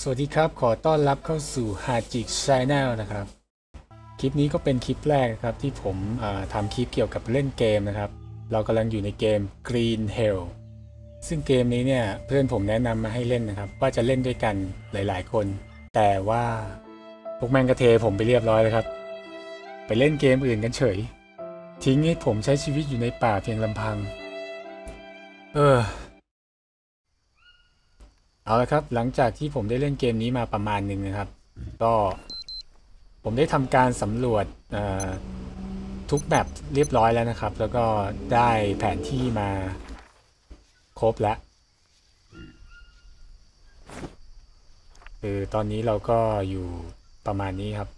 สวัสดีครับขอต้อนรับเข้าสู่ฮาจิ Channel นะครับคลิปนี้ก็เป็นคลิปแรกครับที่ผมทำคลิปเกี่ยวกับเล่นเกมนะครับเรากำลังอยู่ในเกม Green Hell ซึ่งเกมนี้เนี่ยเพื่อนผมแนะนำมาให้เล่นนะครับว่าจะเล่นด้วยกันหลายๆคนแต่ว่าพวกแม่งกระเทผมไปเรียบร้อยแล้วครับไปเล่นเกมอื่นกันเฉยทิ้งให้ผมใช้ชีวิตอยู่ในป่าเพียงลำพังเอาละครับหลังจากที่ผมได้เล่นเกมนี้มาประมาณหนึ่งนะครับก็ผมได้ทำการสำรวจทุกแมปเรียบร้อยแล้วนะครับแล้วก็ได้แผนที่มาครบแล้วคือตอนนี้เราก็อยู่ประมาณนี้ครับ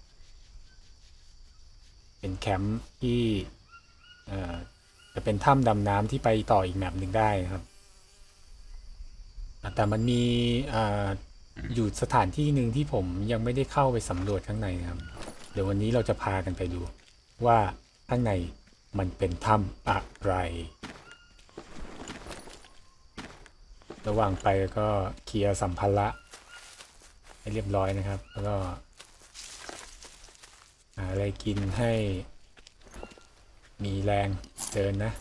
เป็นแคมป์ที่จะเป็นถ้ำดำน้ำที่ไปต่ออีกแมปหนึ่งได้ครับแต่มันมีอยู่สถานที่หนึ่งที่ผมยังไม่ได้เข้าไปสำรวจข้างในครับเดี๋ยววันนี้เราจะพากันไปดูว่าข้างในมันเป็นถ้ำอะไรระหว่างไปก็เคลียร์สัมภาระให้เรียบร้อยนะครับแล้วก็หาอะไรกินให้มีแรงเดินนะ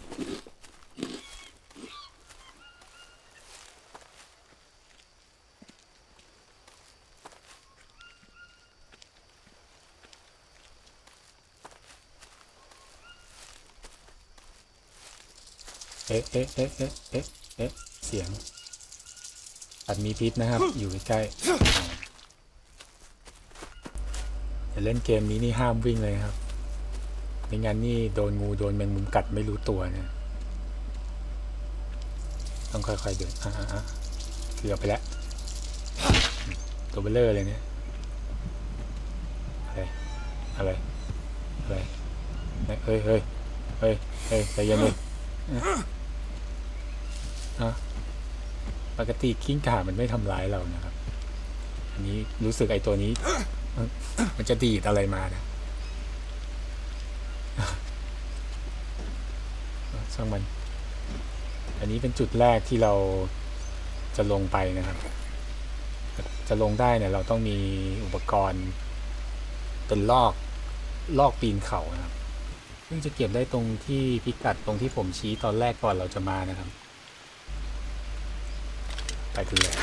เอ๊ะเอ๊ะเอ๊ะเอ๊ะเอ๊ะเอ๊ะเสียงสัตว์มีพิษนะครับอยู่ใกล้จะเล่นเกมนี้นี่ห้ามวิ่งเลยครับไม่งั้นนี่โดนงูโดนแมงมุมกัดไม่รู้ตัวเนี่ยต้องค่อยๆเดินเกือบไปแล้วตัวเบลเลอร์เลยเนี่ยอะไรอะไรเฮ้ยเฮ้ยเฮ้ยเฮ้ยใจเย็นเลยปกติกิ้งก่ามันไม่ทำร้ายเรานะครับอันนี้รู้สึกไอ้ตัวนี้มันจะดีดอะไรมานะช่างมันอันนี้เป็นจุดแรกที่เราจะลงไปนะครับจะลงได้เนี่ยเราต้องมีอุปกรณ์เป็นลอกปีนเขานะครับซึ่งจะเก็บได้ตรงที่พิกัดตรงที่ผมชี้ตอนแรกก่อนเราจะมานะครับไปกันเลย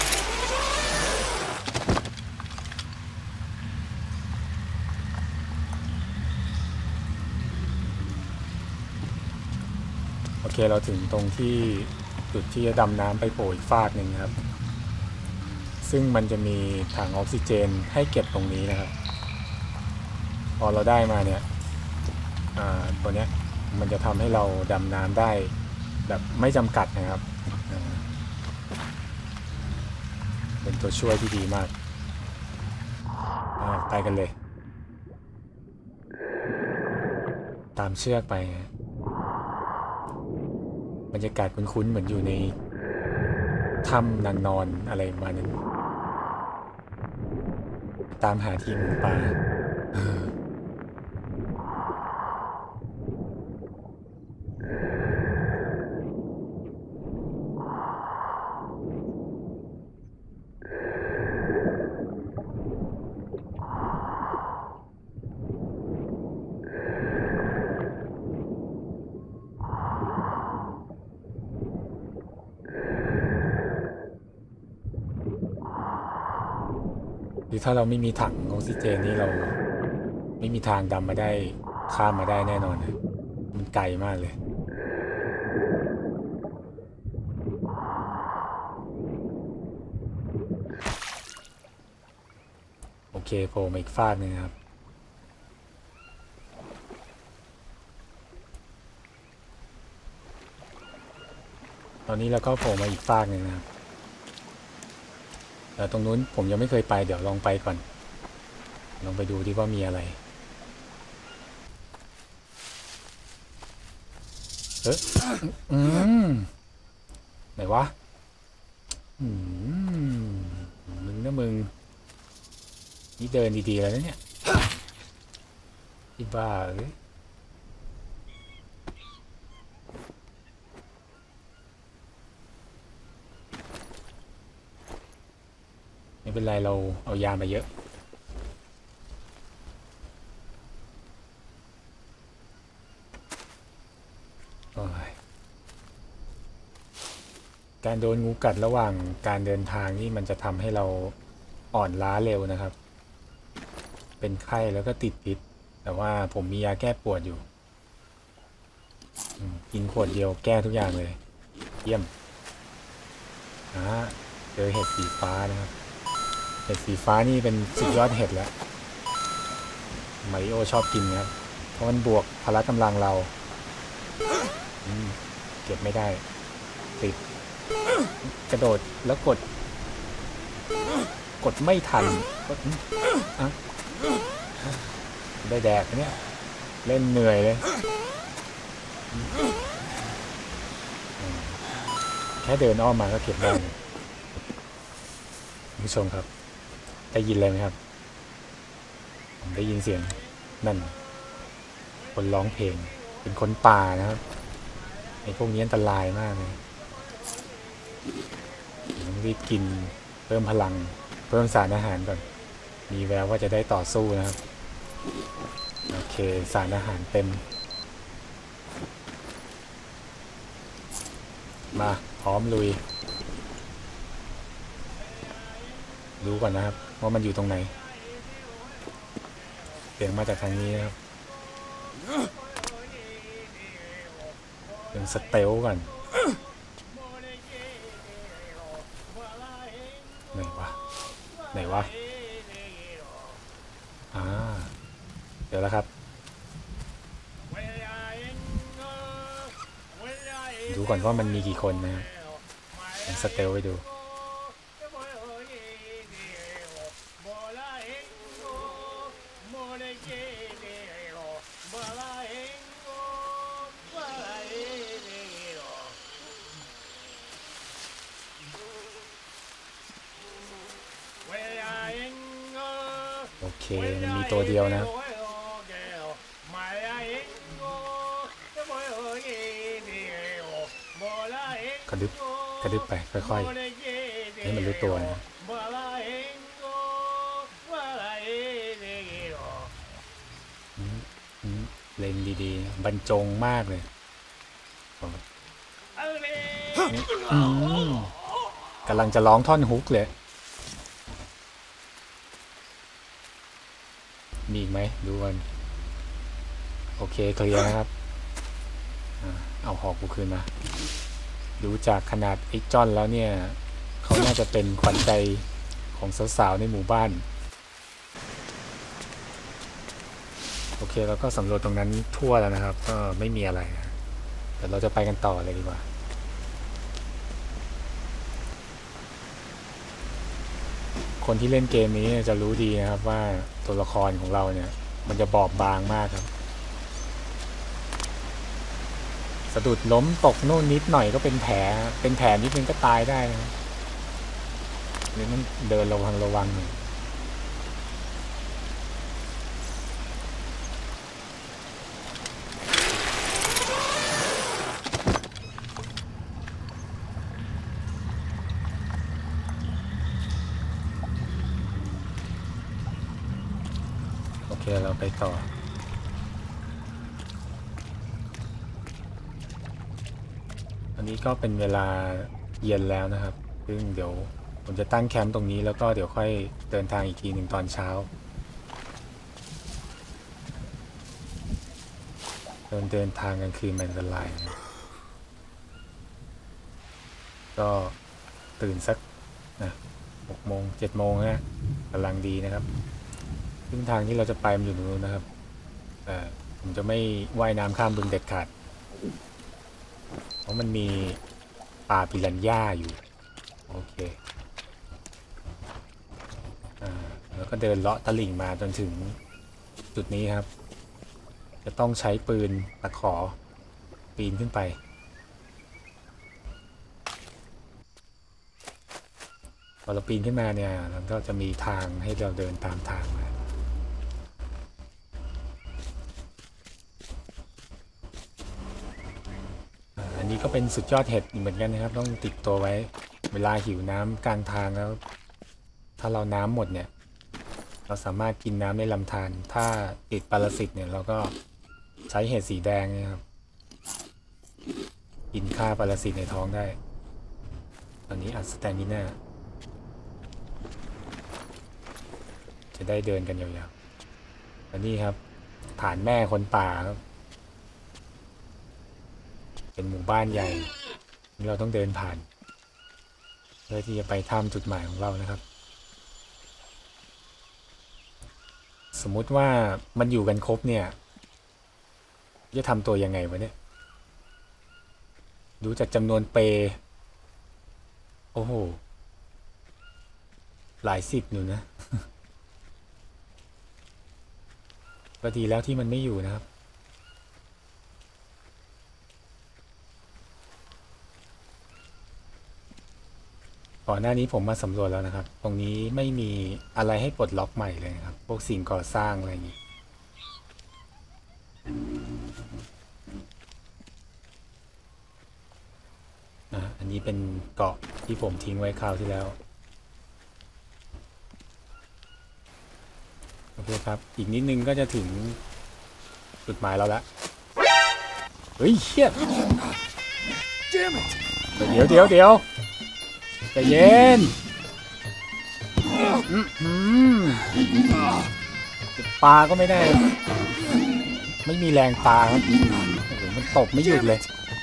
โอเคเราถึงตรงที่จุดที่จะดำน้ำไปโผล่อีกฟากหนึ่งครับซึ่งมันจะมีถังออกซิเจนให้เก็บตรงนี้นะครับพอเราได้มาเนี่ยตัวเนี้ยมันจะทำให้เราดำน้ำได้แบบไม่จำกัดนะครับเป็นตัวช่วยที่ดีมากไปกันเลยตามเชือกไปบรรยากาศคุ้นๆเหมือนอยู่ในถ้ำนางนอนอะไรมานั้นตามหาทีมหมูป่าหรือถ้าเราไม่มีถังออกซิเจนนี่เราไม่มีทางดำมาได้ข้ามมาได้แน่นอนนะมันไกลมากเลยโอเคโผล่มาอีกฟากนึงครับตอนนี้เราก็โผล่มาอีกฟากนึงนะครับแต่ตรงนู้นผมยังไม่เคยไปเดี๋ยวลองไปก่อนลองไปดูดิว่ามีอะไรไหนวะมึงนะมึงนี่เดินดีๆแล้วเนี่ยที่บ้าเลยไม่เป็นไรเราเอายามาเยอะการโดนงูกัดระหว่างการเดินทางนี่มันจะทำให้เราอ่อนล้าเร็วนะครับ เป็นไข้แล้วก็ติดพิษแต่ว่าผมมียาแก้ปวดอยู่กินขวดเดียวแก้ทุกอย่างเลยเยี่ยมเจอเห็ดสีฟ้านะครับเห็ดสีฟ้านี่เป็นสุดยอดเห็ดแล้วมาริโอชอบกินนะครับเพราะมันบวกพละกำลังเราเก็บไม่ได้ติดกระโดดแล้วกดไม่ทันได้แดกเนี่ยเล่นเหนื่อยเลยแค่เดินอ้อมมาก็เก็บได้ผู้ชมครับได้ยินเลยไหมครับผมได้ยินเสียงนั่นคนร้องเพลงเป็นคนป่านะครับไอ้พวกนี้อันตรายมากเลยต้องรีบกินเพิ่มพลังเพิ่มสารอาหารก่อนมีแววว่าจะได้ต่อสู้นะครับโอเคสารอาหารเต็มมาพร้อมลุยรู้ก่อนนะครับว่ามันอยู่ตรงไหนเสียงมาจากทางนี้นะครับเป็นสเตลก่อนไหนวะเดี๋ยวแล้วครับดูก่อนว่ามันมีกี่คนนะครับสเตลไปดูโอเคมันมีตัวเดียวนะกระดึบไปค่อยๆให้มันรู้ตัวนะเล่นดีๆบรรจงมากเลยกำลังจะร้องท่อนฮุกเลยมีอีกไหมดูกันโอเคเคลียร์นะครับเอาหอกกูคืนมาดูจากขนาดไอ้จอนแล้วเนี่ยเขาน่าจะเป็นขวัญใจของสาวๆในหมู่บ้านโอเคเราก็สำรวจตรงนั้นทั่วแล้วนะครับก็ไม่มีอะไรแต่เราจะไปกันต่อเลยดีกว่าคนที่เล่นเกมนี้จะรู้ดีนะครับว่าตัวละครของเราเนี่ยมันจะบอบบางมากครับสะดุดล้มตกนู่นนิดหน่อยก็เป็นแผลนิดนึงก็ตายได้นะนี่มันเดินระวังหน่อยโอเคเราไปต่ออันนี้ก็เป็นเวลาเย็นแล้วนะครับซึ่งเดี๋ยวผมจะตั้งแคมป์ตรงนี้แล้วก็เดี๋ยวค่อยเดินทางอีกทีหนึ่งตอนเช้าเดินทางกลางคืนมันอันตรายก็ตื่นสัก6 โมง 7 โมงนะกำลังดีนะครับซึ่งทางที่เราจะไปมันอยู่ตรงนู้นนะครับผมจะไม่ว่ายน้ำข้ามบึงเด็ดขาดเพราะมันมีป่าปิรันย่าอยู่โอเคแล้วก็เดินเลาะตลิ่งมาจนถึงจุดนี้ครับจะต้องใช้ปืนตะขอปีนขึ้นไปพอเราปีนขึ้นมาเนี่ยมันก็จะมีทางให้เราเดินตามทางมาอันนี้ก็เป็นสุดยอดเห็ดเหมือนกันนะครับต้องติดตัวไว้เวลาหิวน้ำกลางทางแล้วถ้าเราน้ำหมดเนี่ยเราสามารถกินน้ำในลำธารถ้าติดปรสิตเนี่ยเราก็ใช้เห็ดสีแดงนะครับกินฆ่าปรสิตในท้องได้ตอนนี้อัดสแตมิน่าจะได้เดินกันยาวๆและนี่ครับฐานแม่คนป่าครับเป็นหมู่บ้านใหญ่ที่เราต้องเดินผ่านเพื่อที่จะไปถ้ำจุดหมายของเรานะครับสมมุติว่ามันอยู่กันครบเนี่ยจะทำตัวยังไงวะเนี่ยดูจากจำนวนเปโอ้โหหลายสิบอยู่นะ ก็ดีแล้วที่มันไม่อยู่นะครับก่อนหน้านี้ผมมาสำรวจแล้วนะครับตรงนี้ไม่มีอะไรให้ปลดล็อกใหม่เลยนะครับพวกสิ่งก่อสร้างอะไรอย่างนี้อันนี้เป็นเกาะที่ผมทิ้งไว้คราวที่แล้วโอเคครับอีกนิดนึงก็จะถึงจุดหมายเราแล้วเฮ้ยเชี่ยเดี๋ยวใจเย็นปลาก็ไม่ได้ไม่มีแรงปลาครับโอ้โหมันตบไม่หยุดเลย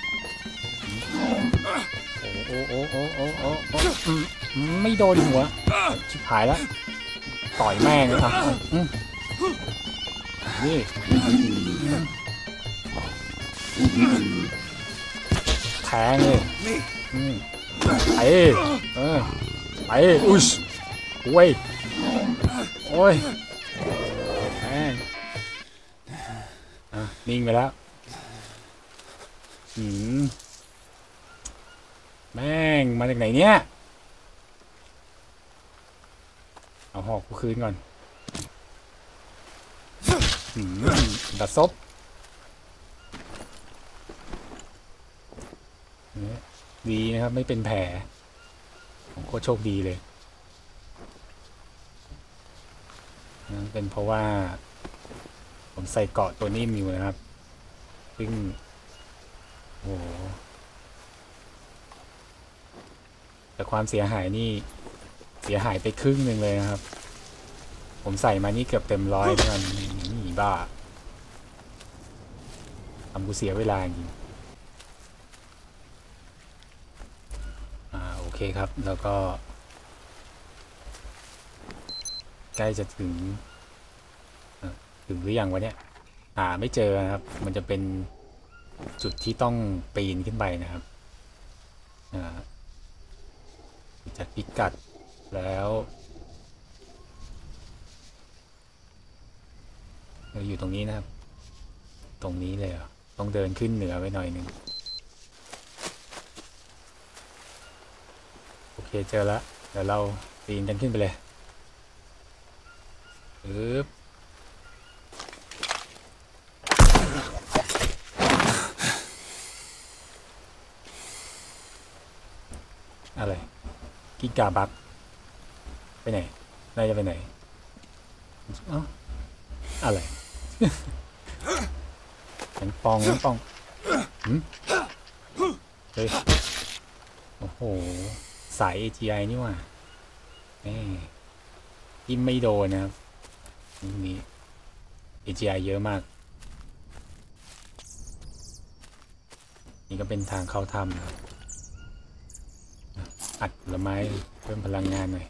โอ้ไม่โดนหัวชิบหายแล้วต่อยแม่งเลยอ่ะนี่แทงเลยไปไปอุ้ยโอ้ยแม่งนิ่งไปแล้วแม่งมาจากไหนเนี่ยเอาหอกกูคืนก่อนดัดซบดีนะครับไม่เป็นแผลผมโคตรโชคดีเลยนั่นเป็นเพราะว่าผมใส่เกราะตัวนิ่มอยู่นะครับซึ่งโอ้แต่ความเสียหายนี่เสียหายไปครึ่งหนึ่งเลยนะครับผมใส่มานี่เกือบเต็มร้อยแล้วกันนี่บ้าทำกูเสียเวลาจริงโอเคครับแล้วก็ใกล้จะถึงหรือยังวะเนี่ยไม่เจอนะครับมันจะเป็นจุดที่ต้องปีนขึ้นไปนะครับจากพิกัดแล้วเราอยู่ตรงนี้นะครับตรงนี้เลยต้องเดินขึ้นเหนือไปหน่อยหนึ่งโอเคเจอแล้วเดี๋ยวเราปีนกันขึ้นไปเลยอะไรกิ้งก่าบักไปไหนนายจะไปไหนอะไรมันปองเฮ้ยโอ้โหสาย AGI นี่ว่ะยิ่งไม่โดนนะครับนี่ AGI เยอะมากนี่ก็เป็นทางเข้าถ้ำครับอัดผลไม้เพิ่มพลังงานหน่อย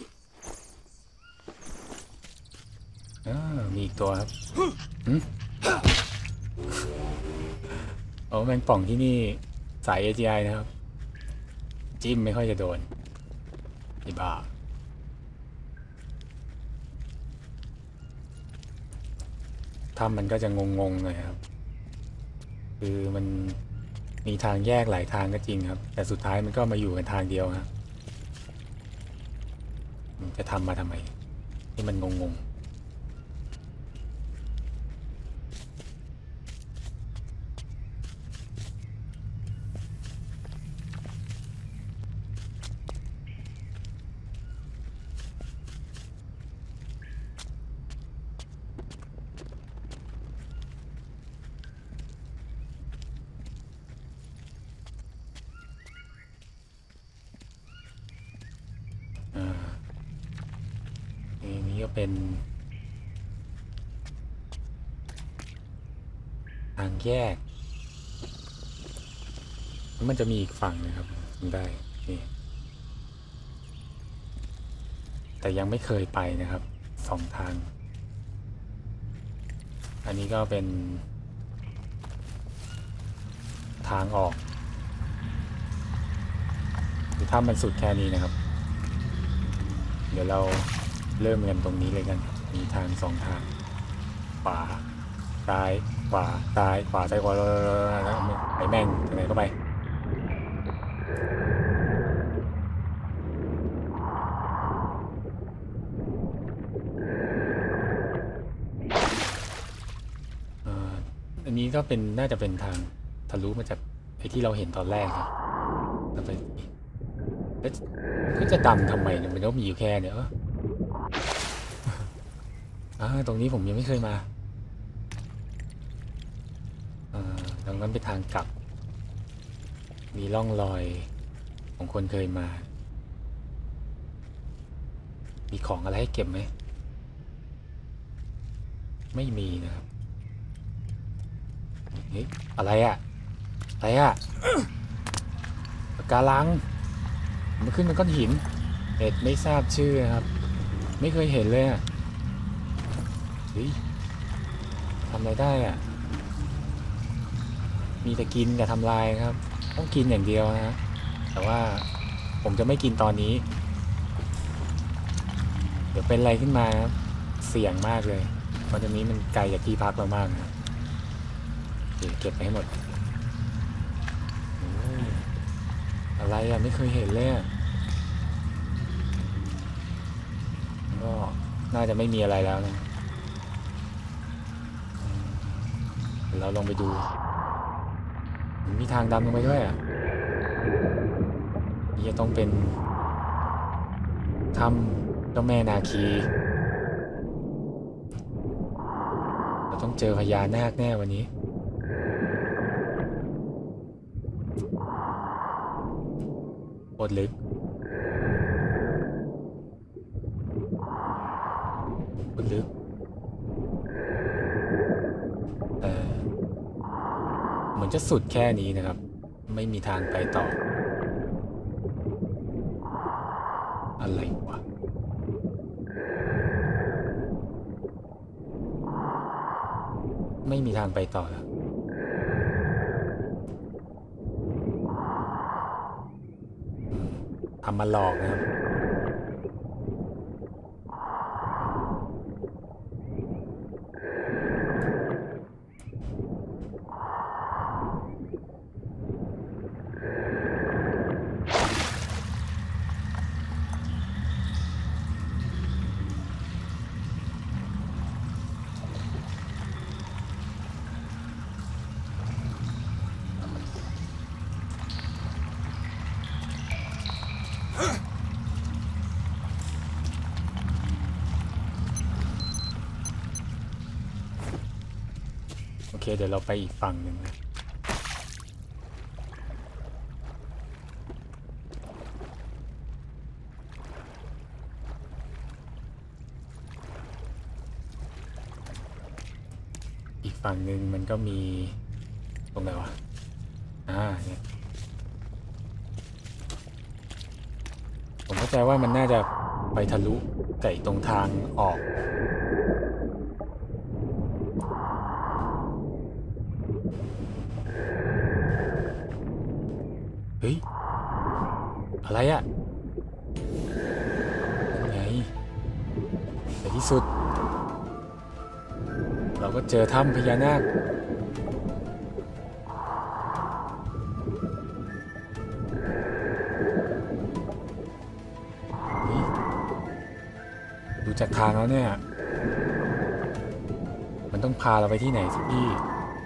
มีอีกตัวครับแมงป่องที่นี่สาย AGI นะครับจิ้มไม่ค่อยจะโดนไอ้บ้าถ้ำมันก็จะงงๆหน่อยครับคือมันมีทางแยกหลายทางก็จริงครับแต่สุดท้ายมันก็มาอยู่กันทางเดียวครับจะทำมาทำไมที่มันงงนี้ก็เป็นทางแยกมันจะมีอีกฝั่งนะครับได้นี่แต่ยังไม่เคยไปนะครับ2 ทางอันนี้ก็เป็นทางออกคือถ้ามันสุดแค่นี้นะครับเดี๋ยวเราเริ่มกันตรงนี้เลยกันมีทาง2 ทางขวาซ้ายขวาซ้ายขวาซ้ายขวาแล้วไอ้แม่งทางไหนก็ไปอันนี้ก็เป็นน่าจะเป็นทางทะลุมาจากไอ้ที่เราเห็นตอนแรกครับแล้วไปแล้วก็จะดำทำไมเนี่ยมันต้องมีอยู่แค่เนี่ยตรงนี้ผมยังไม่เคยมาดังนั้นเป็นทางกลับมีร่องรอยของคนเคยมามีของอะไรให้เก็บไหมไม่มีนะครับเฮ้ยอะไรอะอะไรอะปะการังมันขึ้นเป็นก้อนหินเห็ดไม่ทราบชื่อครับไม่เคยเห็นเลยอะเฮ้ยทำอะไรได้อะมีแต่กินกับทำลายครับต้องกินอย่างเดียวนะแต่ว่าผมจะไม่กินตอนนี้เดี๋ยวเป็นอะไรขึ้นมาครับเสี่ยงมากเลยเพราะตอนนี้มันไกลจากที่พักเรามากนะเก็บไปให้หมดอะไรอะไม่เคยเห็นเลยก็น่าจะไม่มีอะไรแล้วนะเราลองไปดูมีทางดำลงไปด้วยนี่จะต้องเป็นถ้ำเจ้าแม่นาคีเราต้องเจอพญานาคแน่วันนี้โคตรลึกเหมือนจะสุดแค่นี้นะครับไม่มีทางไปต่ออะไรวะไม่มีทางไปต่อแล้วทำมาหลอกนะครับโอเคเดี๋ยวเราไปอีกฝั่งหนึ่งนะอีกฝั่งหนึ่งมันก็มีตรงไหนวะเนี่ยผมเข้าใจว่ามันน่าจะไปทะลุไก่ตรงทางออกเฮ้ยอะไรอะยังไงในที่สุดเราก็เจอถ้ำพญานาคดูจากทางแล้วเนี่ยมันต้องพาเราไปที่ไหนสักที่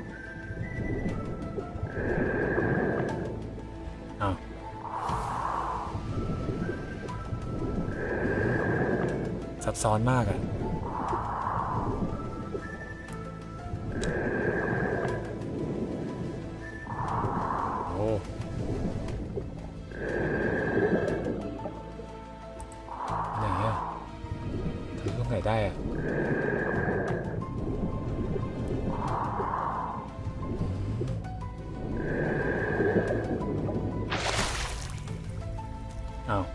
ซับซ้อนมากอะโอ้ไหนอะถือเข้ารงไหนได้อะอ้าว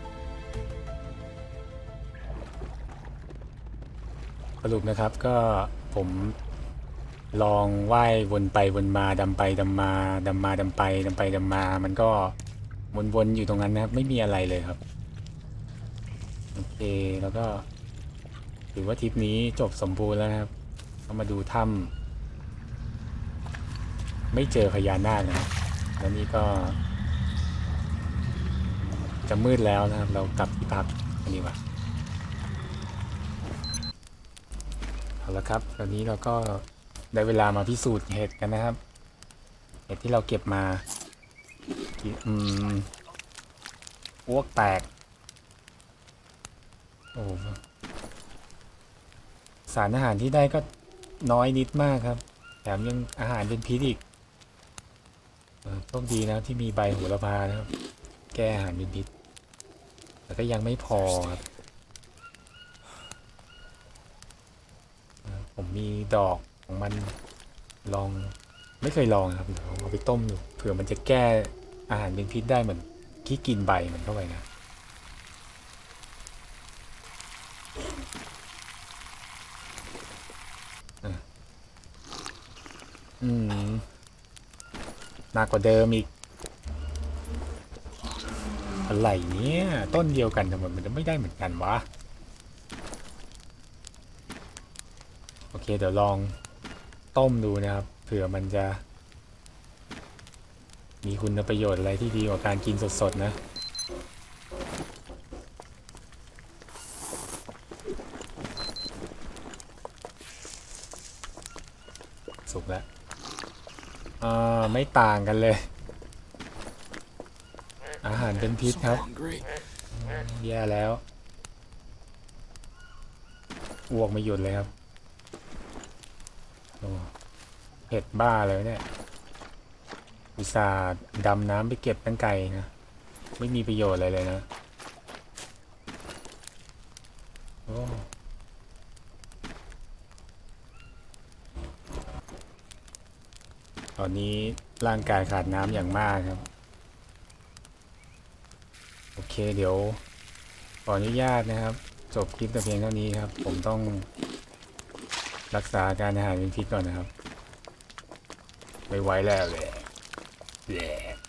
สรุปนะครับก็ผมลองว่ายวนไปวนมาดำไปดำมาดำมาดำไปดำไปดำมามันก็วนๆอยู่ตรงนั้นนะครับไม่มีอะไรเลยครับโอเคแล้วก็ถือว่าทริปนี้จบสมบูรณ์แล้วนะครับก็มาดูถ้ำไม่เจอพญานาคนะครับแล้วนี่ก็จะมืดแล้วนะครับเรากลับที่พักกันดีกว่าเอาละครับตอนนี้เราก็ได้เวลามาพิสูจน์เห็ดกันนะครับเห็ดที่เราเก็บมาอ้วกแตกโอ้สารอาหารที่ได้ก็น้อยนิดมากครับแถมยังอาหารเป็นพิษอีกโชคดีนะที่มีใบโหระพานะครับแก้อาหารเป็นพิษแต่ก็ยังไม่พอครับผมมีดอกของมันลองไม่เคยลองครับเดี๋ยวเอาไปต้มดูเผื่อมันจะแก้อาหารเป็นพิษได้เหมือนที่กินใบมันเข้าไปนะหนักกว่าเดิมอีกอะไรเนี้ยต้นเดียวกันทำไมมันจะไม่ได้เหมือนกันวะโอเคเดี๋ยวลองต้มดูนะครับเผื่อมันจะมีคุณประโยชน์อะไรที่ดีกว่าการกินสดๆนะสุกแล้วไม่ต่างกันเลยอาหารเป็นพิษครับแย่แล้วอ้วกไม่หยุดเลยครับเผ็ดบ้าเลยเนี่ยอุตส่าห์ดำน้ำไปเก็บตั้งไกลนะไม่มีประโยชน์อะไรเลยนะตอนนี้ร่างกายขาดน้ำอย่างมากครับโอเคเดี๋ยวขออนุญาตนะครับจบคลิปแต่เพียงเท่านี้ครับผมต้องรักษาการอาหารเป็นพิษก่อนนะครับไม่ไหวแล้วเลย